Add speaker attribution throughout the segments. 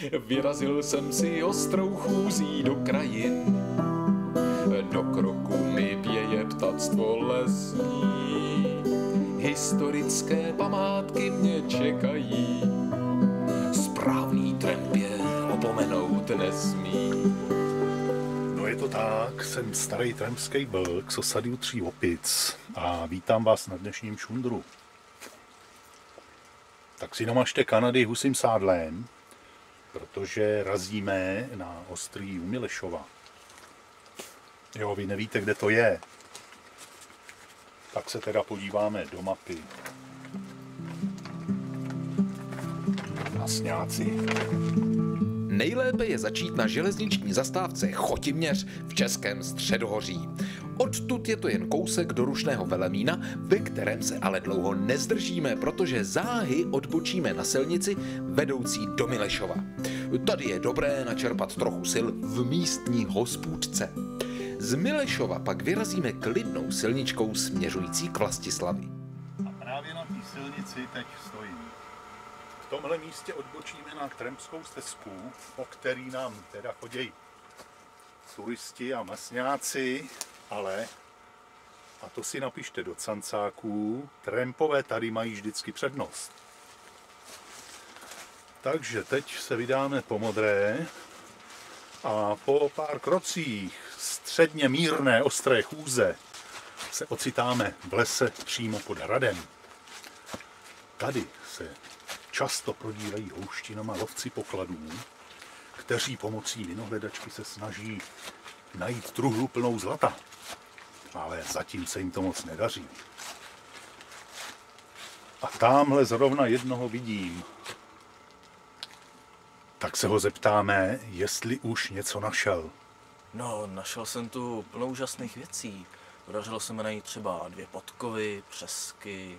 Speaker 1: Vyrazil jsem si ostrou chůzí do krajin. Do kroku mi pěje ptactvo lesní. Historické památky mě čekají. Správný tramp je opomenout nesmí.
Speaker 2: No je to tak, jsem starý trampský blk z osady u Tří opic a vítám vás na dnešním šundru. Tak si namažte Kanady husím sádlem, protože razíme na ostrý u Milešova. Jo, vy nevíte, kde to je. Tak se teda podíváme do mapy. Hasňáci.
Speaker 1: Nejlépe je začít na železniční zastávce Chotiměř v Českém Středohoří. Odtud je to jen kousek do Rušného Velemína, ve kterém se ale dlouho nezdržíme, protože záhy odbočíme na silnici vedoucí do Milešova. Tady je dobré načerpat trochu sil v místní hospůdce. Z Milešova pak vyrazíme klidnou silničkou směřující k Vlastislavi.
Speaker 2: A právě na té silnici teď stojím. V tomhle místě odbočíme na trampskou stezku, po který nám teda chodí turisti a masňáci, ale, a to si napište do cancáků, trampové tady mají vždycky přednost. Takže teď se vydáme po modré a po pár krocích středně mírné ostré chůze se ocitáme v lese přímo pod hradem. Tady se často prodílejí houštinama lovci pokladů, kteří pomocí vinohledačky se snaží najít truhlu plnou zlata. Ale zatím se jim to moc nedaří. A tamhle zrovna jednoho vidím. Tak se ho zeptáme, jestli už něco našel.
Speaker 3: No, našel jsem tu plno úžasných věcí. Podařilo se mi najít třeba 2 podkovy, přesky,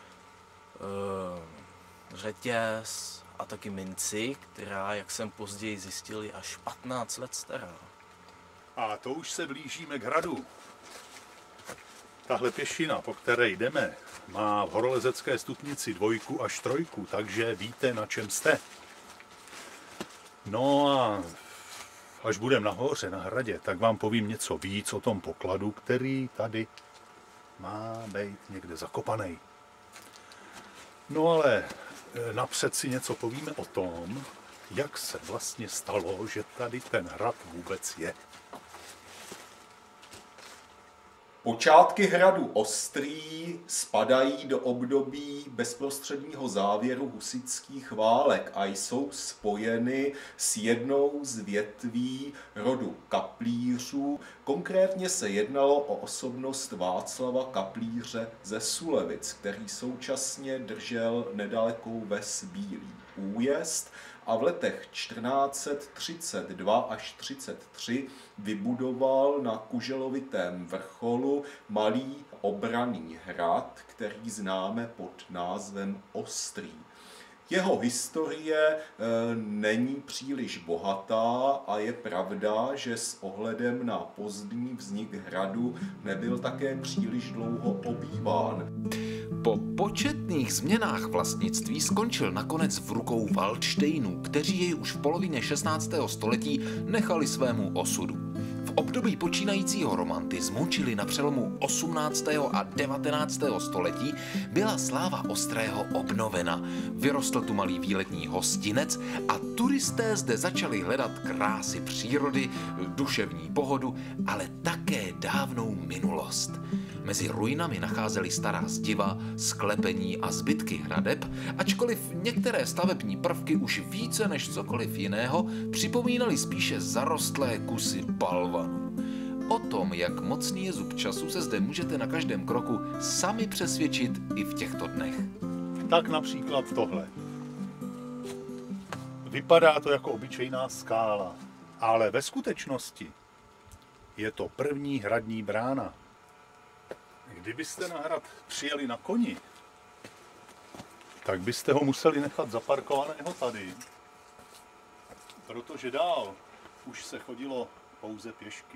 Speaker 3: řetěz a taky minci, která, jak jsem později zjistil, je až 15 let stará.
Speaker 2: A to už se blížíme k hradu. Tahle pěšina, po které jdeme, má v horolezecké stupnici 2 až 3, takže víte, na čem jste. No a až budeme nahoře na hradě, tak vám povím něco víc o tom pokladu, který tady má být někde zakopaný. No ale napřed si něco povíme o tom, jak se vlastně stalo, že tady ten hrad vůbec je.
Speaker 4: Počátky hradu Ostrý spadají do období bezprostředního závěru husitských válek a jsou spojeny s jednou z větví rodu Kaplířů. Konkrétně se jednalo o osobnost Václava Kaplíře ze Sulevic, který současně držel nedalekou ves Bílý Újezd a v letech 1432 až 33 vybudoval na Kuželovitém vrcholu malý obranný hrad, který známe pod názvem Ostrý. Jeho historie není příliš bohatá a je pravda, že s ohledem na pozdní vznik hradu nebyl také příliš dlouho obýván.
Speaker 1: Po početných změnách vlastnictví skončil nakonec v rukou Valdštejnů, kteří jej už v polovině 16. století nechali svému osudu. V období počínajícího romantismu, čili na přelomu 18. a 19. století, byla sláva Ostrého obnovena. Vyrostl tu malý výletní hostinec a turisté zde začali hledat krásy přírody, duševní pohodu, ale také dávnou minulost. Mezi ruinami nacházeli stará zdiva, sklepení a zbytky hradeb, ačkoliv některé stavební prvky už více než cokoliv jiného připomínaly spíše zarostlé kusy balvanů. O tom, jak mocný je zub času, se zde můžete na každém kroku sami přesvědčit i v těchto dnech.
Speaker 2: Tak například tohle. Vypadá to jako obyčejná skála, ale ve skutečnosti je to první hradní brána. Kdybyste na hrad přijeli na koni, tak byste ho museli nechat zaparkovaného tady, protože dál už se chodilo pouze pěšky.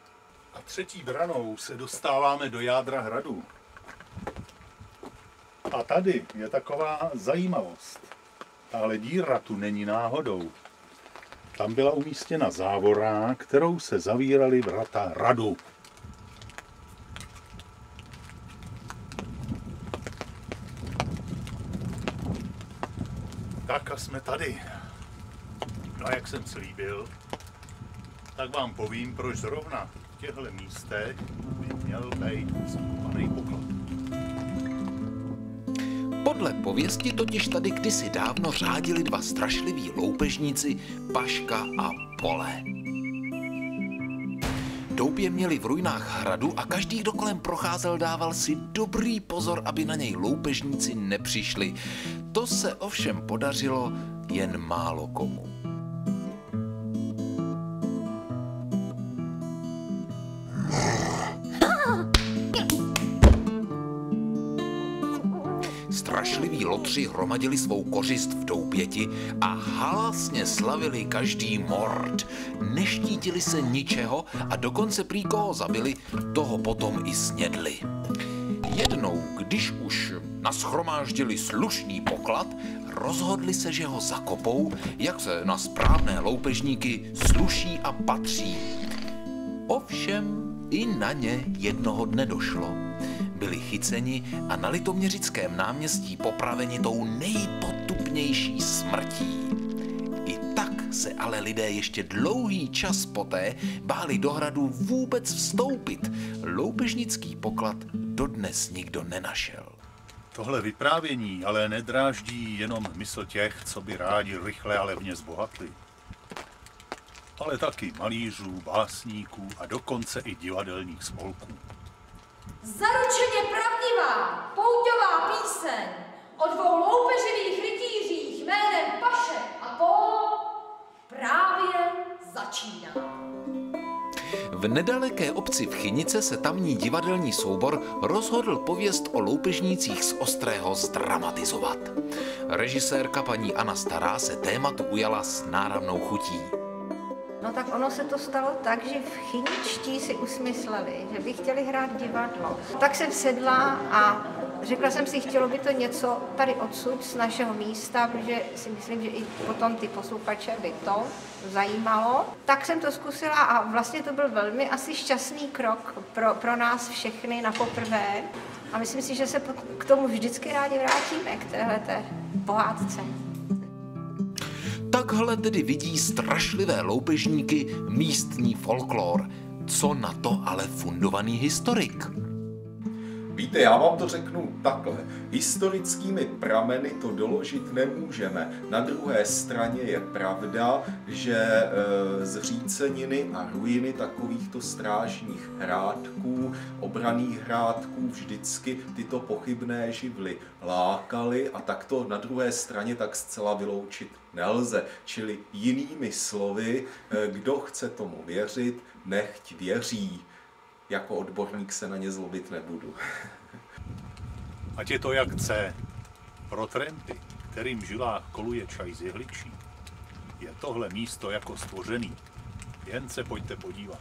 Speaker 2: A třetí branou se dostáváme do jádra hradu. A tady je taková zajímavost. Tahle díra tu není náhodou. Tam byla umístěna závora, kterou se zavíraly vrata hradu. Tak a jsme tady. No a jak jsem slíbil, tak vám povím, proč zrovna v těchto místech by měl být zakopaný poklad.
Speaker 1: Podle pověsti totiž tady kdysi dávno řádili dva strašliví loupežníci Paška a Pole. Doupě měli v ruinách hradu a každý, kdo kolem procházel, dával si dobrý pozor, aby na něj loupežníci nepřišli. To se ovšem podařilo jen málo komu. Strašliví lotři hromadili svou kořist v doupěti a halasně slavili každý mord. Neštítili se ničeho a dokonce prý koho zabili, toho potom i snědli. Jednou, když už nashromáždili slušný poklad, rozhodli se, že ho zakopou, jak se na správné loupežníky sluší a patří. Ovšem i na ně jednoho dne došlo. Byli chyceni a na Litoměřickém náměstí popraveni tou nejpotupnější smrtí. I tak se ale lidé ještě dlouhý čas poté báli do hradu vůbec vstoupit. Loupežnický poklad dodnes nikdo nenašel.
Speaker 2: Tohle vyprávění ale nedráždí jenom mysl těch, co by rádi rychle a levně zbohatli. Ale taky malířů, básníků a dokonce i divadelních spolků.
Speaker 5: Zaručeně pravdivá pouťová píseň o dvou loupeživých rytířích jménem Paše a Polo právě začíná.
Speaker 1: V nedaleké obci v Chynice se tamní divadelní soubor rozhodl pověst o loupežnících z Ostrého zdramatizovat. Režisérka paní Anna Stará se tématu ujala s náramnou chutí.
Speaker 6: No tak ono se to stalo tak, že v Chyničtí si usmysleli, že by chtěli hrát divadlo. Tak jsem sedla a řekla jsem si, chtělo by to něco tady odsud z našeho místa, protože si myslím, že i potom ty posluchače by to zajímalo. Tak jsem to zkusila a vlastně to byl velmi asi šťastný krok pro nás všechny na poprvé. A myslím si, že se k tomu vždycky rádi vrátíme, k téhleté pohádce.
Speaker 1: Takhle tedy vidí strašlivé loupežníky místní folklor. Co na to ale fundovaný historik?
Speaker 4: Víte, já vám to řeknu takhle. Historickými prameny to doložit nemůžeme. Na druhé straně je pravda, že zříceniny a ruiny takovýchto strážních hrádků, obranných hrádků vždycky tyto pochybné živly lákaly a tak to na druhé straně tak zcela vyloučit nelze. Čili jinými slovy, kdo chce tomu věřit, nechť věří. Jako odborník se na ně zlobit nebudu.
Speaker 2: Ať je to jak chce. Pro trampy, kterým v žilách koluje čaj z jehličí, je tohle místo jako stvořený. Jen se pojďte podívat.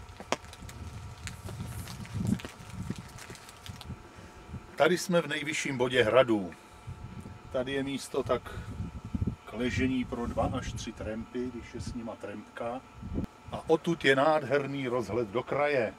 Speaker 2: Tady jsme v nejvyšším bodě hradu. Tady je místo tak k ležení pro 2 až 3 trampy, když je s nima trampka. A odtud je nádherný rozhled do kraje.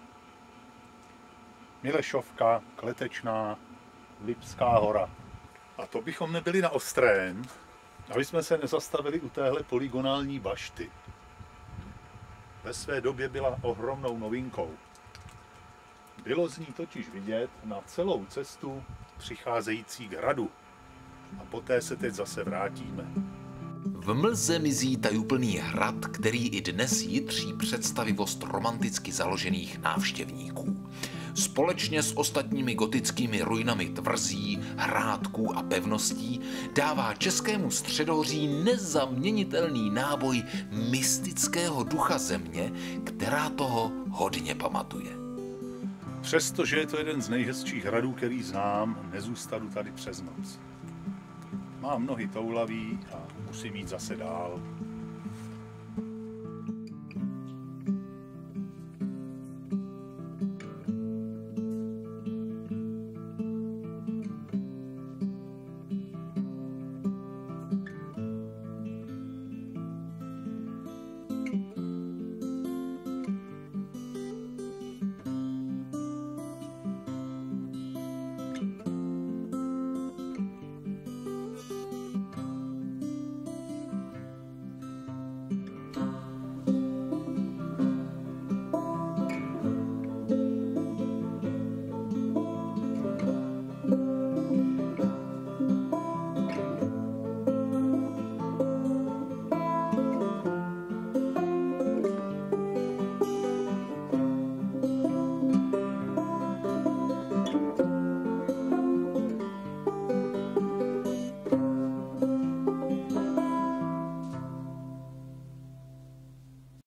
Speaker 2: Milešovka, Kletečná, Lipská hora. A to bychom nebyli na Ostrém, aby jsme se nezastavili u téhle polygonální bašty. Ve své době byla ohromnou novinkou. Bylo z ní totiž vidět na celou cestu přicházející k hradu. A poté se teď zase vrátíme.
Speaker 1: V mlze mizí tajuplný hrad, který i dnes jitří představivost romanticky založených návštěvníků. Společně s ostatními gotickými ruinami tvrzí, hrádků a pevností dává českému středohoří nezaměnitelný náboj mystického ducha země, která toho hodně pamatuje.
Speaker 2: Přestože je to jeden z nejhezčích hradů, který znám, nezůstanu tady přes noc. Mám nohy toulavý a musím jít zase dál.